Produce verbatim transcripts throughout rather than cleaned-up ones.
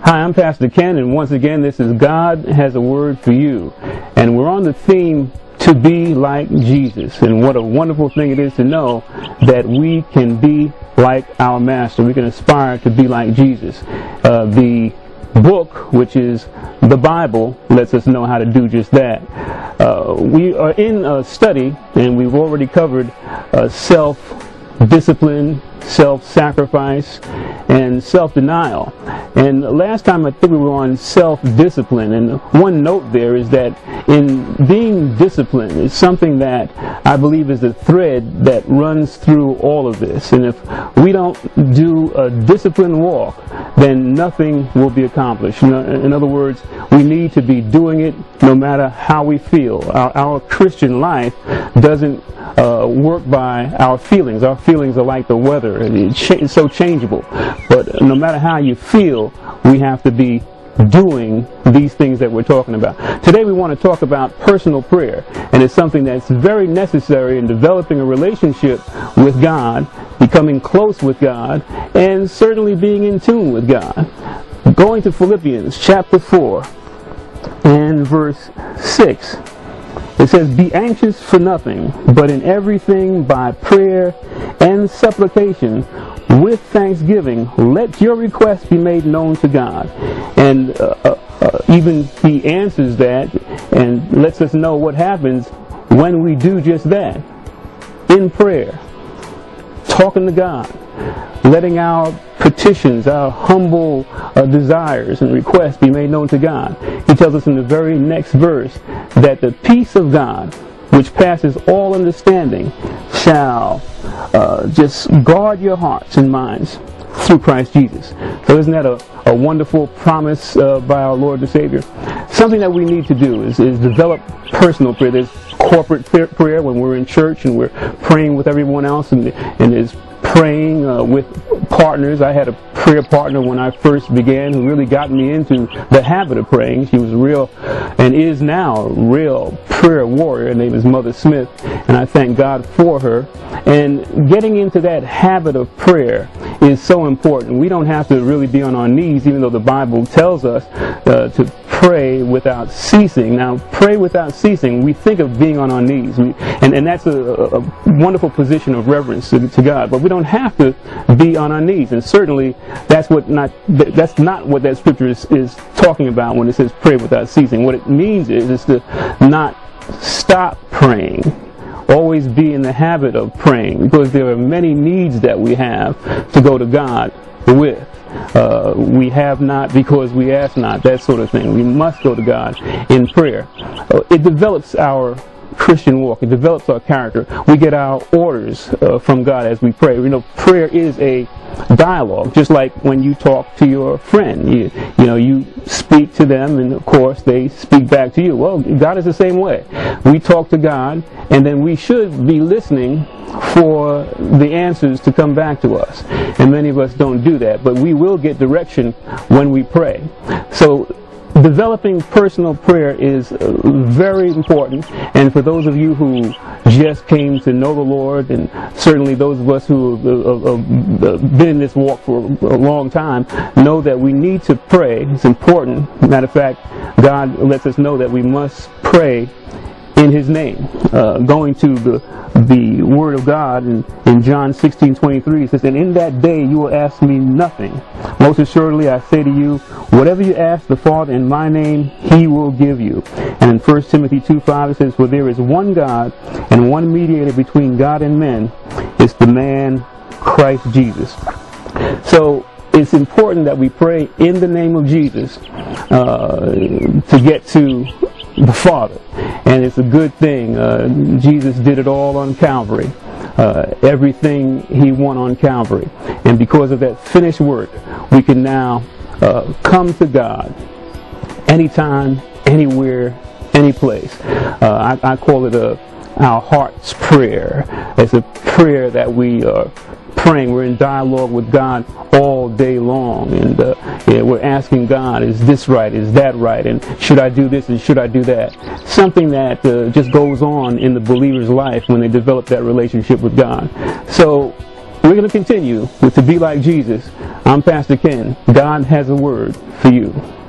Hi, I'm Pastor Ken, and once again, this is God Has a Word for You. And we're on the theme, to be like Jesus. And what a wonderful thing it is to know that we can be like our Master. We can aspire to be like Jesus. Uh, the book, which is the Bible, lets us know how to do just that. Uh, we are in a study, and we've already covered uh, self-discipline, self-sacrifice, and self-denial. And last time I think we were on self-discipline, and one note there is that in being disciplined is something that I believe is a thread that runs through all of this. And if we don't do a disciplined walk, then nothing will be accomplished. In other words, we need to be doing it no matter how we feel. Our, our Christian life doesn't uh, work by our feelings. Our feelings are like the weather. It's so changeable. But no matter how you feel, we have to be doing these things that we're talking about. Today we want to talk about personal prayer, and it's something that's very necessary in developing a relationship with God, becoming close with God, and certainly being in tune with God. Going to Philippians chapter four and verse six. It says, "Be anxious for nothing, but in everything by prayer and supplication, with thanksgiving, let your requests be made known to God." And uh, uh, uh, even he answers that and lets us know what happens when we do just that. In prayer, talking to God, letting our petitions, our humble uh, desires and requests be made known to God. He tells us in the very next verse that the peace of God, which passes all understanding, shall uh, just guard your hearts and minds through Christ Jesus. So isn't that a, a wonderful promise uh, by our Lord and Savior? Something that we need to do is, is develop personal prayer. There's corporate prayer when we're in church and we're praying with everyone else, and, and there's praying uh, with partners. I had a prayer partner when I first began who really got me into the habit of praying. She was a real, and is now a real prayer warrior. Her name is Mother Smith, and I thank God for her. And getting into that habit of prayer is so important. We don't have to really be on our knees, even though the Bible tells us uh, to pray without ceasing. Now, pray without ceasing, we think of being on our knees, we, and, and that's a, a wonderful position of reverence to, to God. But we don't have to be on our knees, and certainly that's what not that's not what that scripture is, is talking about when it says pray without ceasing. What it means is is to not stop praying. Always be in the habit of praying, because there are many needs that we have to go to God with. Uh, we have not because we ask not, that sort of thing. We must go to God in prayer. Uh, it develops our Christian walk. It develops our character. We get our orders uh, from God as we pray. You know, prayer is a dialogue, just like when you talk to your friend. You, you know, you speak to them, and of course they speak back to you. Well, God is the same way. We talk to God, and then we should be listening for the answers to come back to us. And many of us don't do that, but we will get direction when we pray. So developing personal prayer is very important, and for those of you who just came to know the Lord, and certainly those of us who have been in this walk for a long time, know that we need to pray. It's important. Matter of fact, God lets us know that we must pray in His name. Uh, going to the the Word of God in, in John sixteen twenty-three, it says, "And in that day you will ask me nothing. Most assuredly I say to you, whatever you ask the Father in my name, He will give you." And in First Timothy two five it says, "For there is one God and one mediator between God and men, it's the man Christ Jesus." So it's important that we pray in the name of Jesus uh, to get to the Father. And it's a good thing. Uh, Jesus did it all on Calvary. Uh, everything He won on Calvary. And because of that finished work, we can now uh, come to God anytime, anywhere, any place. Uh, I, I call it a, our heart's prayer. It's a prayer that we are praying. We're in dialogue with God all day long, and uh, yeah, we're asking God, is this right, is that right, and should I do this and should I do that? Something that uh, just goes on in the believer's life when they develop that relationship with God. So we're going to continue with To Be Like Jesus I'm Pastor Ken. God has a word for you.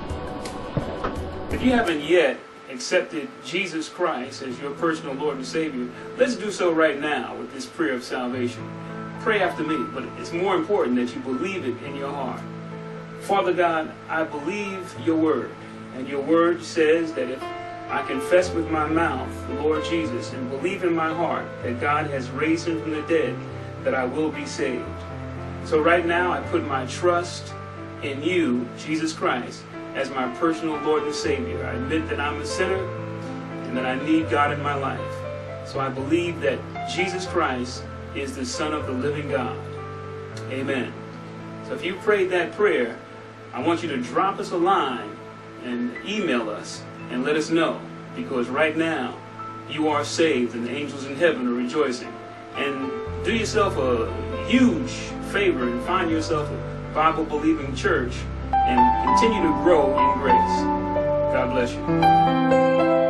If you haven't yet accepted Jesus Christ as your personal Lord and Savior, let's do so right now with this prayer of salvation. Pray after me, but it's more important that you believe it in your heart. Father God, I believe your word, and your word says that if I confess with my mouth the Lord Jesus and believe in my heart that God has raised him from the dead, that I will be saved. So right now I put my trust in you, Jesus Christ, as my personal Lord and Savior. I admit that I'm a sinner and that I need God in my life. So I believe that Jesus Christ is the Son of the living God. Amen. So if you prayed that prayer, I want you to drop us a line and email us and let us know, because right now you are saved and the angels in heaven are rejoicing. And do yourself a huge favor and find yourself a Bible-believing church and continue to grow in grace. God bless you.